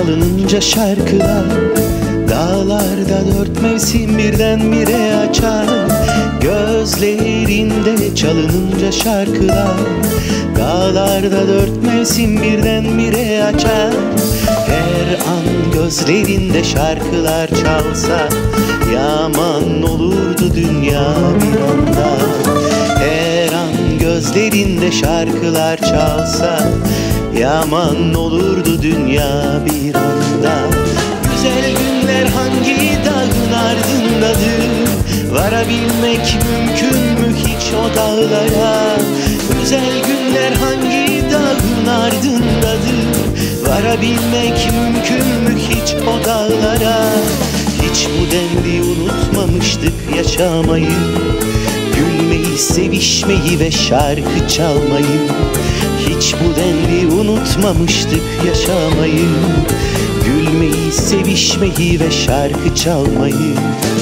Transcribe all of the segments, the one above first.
çalınınca şarkılar, dağlarda dört mevsim birdenbire açar. Gözlerinde çalınınca şarkılar, dağlarda dört mevsim birdenbire açar. Her an gözlerinde şarkılar çalsa, yaman olurdu dünya bir anda. Her an gözlerinde şarkılar çalsa, yaman olurdu dünya bir anda. Güzel günler hangi dağın ardındadır? Varabilmek mümkün mü hiç o dağlara? Güzel günler hangi dağın ardındadır? Varabilmek mümkün mü hiç o dağlara? Hiç bu denli unutmamıştık yaşamayı, gülmeyi, sevişmeyi ve şarkı çalmayı. Hiç bu denli unutmamıştık yaşamayı, gülmeyi, sevişmeyi ve şarkı çalmayı.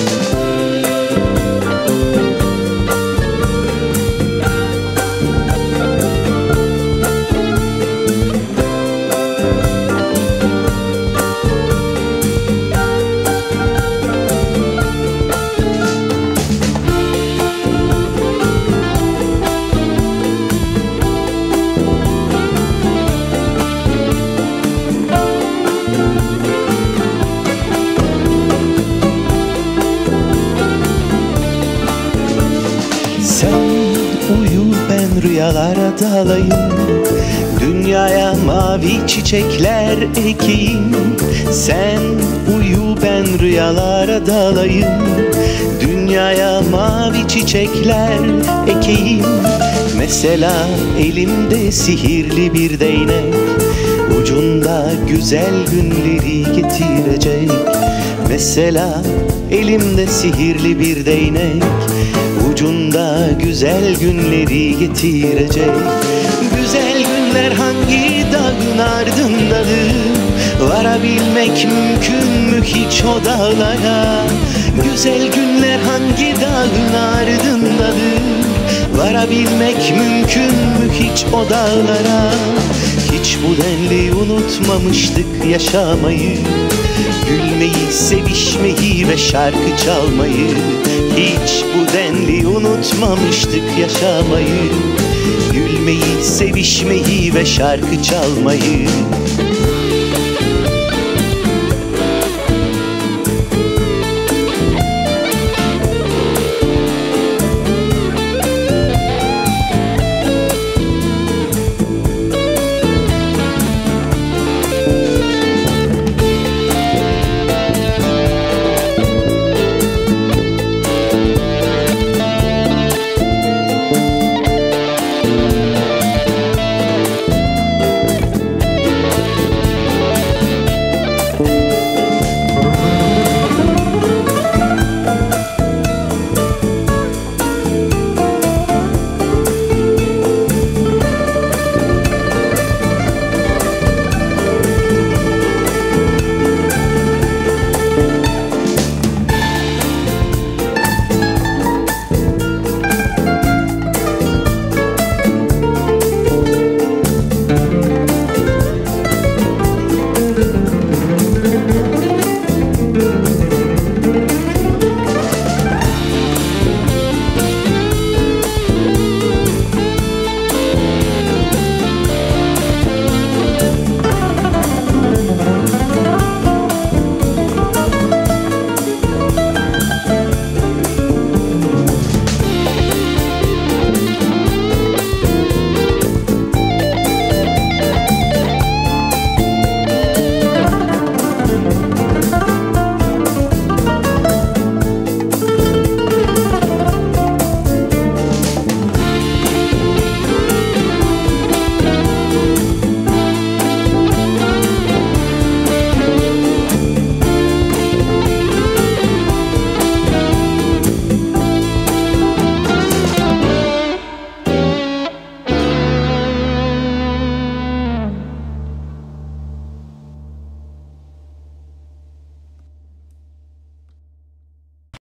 Sen uyu, ben rüyalara dalayım, dünyaya mavi çiçekler ekeyim. Sen uyu, ben rüyalara dalayım, dünyaya mavi çiçekler ekeyim. Mesela elimde sihirli bir değnek, ucunda güzel günleri getirecek. Mesela elimde sihirli bir değnek, ucunda güzel günleri getirecek. Güzel günler hangi dağın ardındadır? Varabilmek mümkün mü hiç o dağlara? Güzel günler hangi dağın ardındadır? Varabilmek mümkün mü hiç o dağlara? Hiç bu denli unutmamıştık yaşamayı, gülmeyi, sevişmeyi ve şarkı çalmayı. Hiç bu denli unutmamıştık yaşamayı, gülmeyi, sevişmeyi ve şarkı çalmayı.